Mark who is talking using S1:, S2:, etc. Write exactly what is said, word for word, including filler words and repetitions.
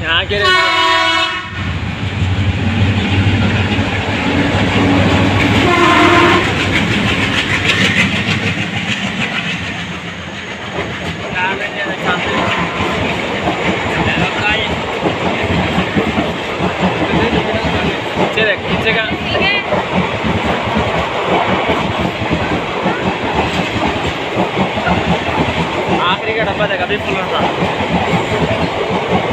S1: यहाँ के पीछे का आखिरी का डब्बा था, कभी फुल था।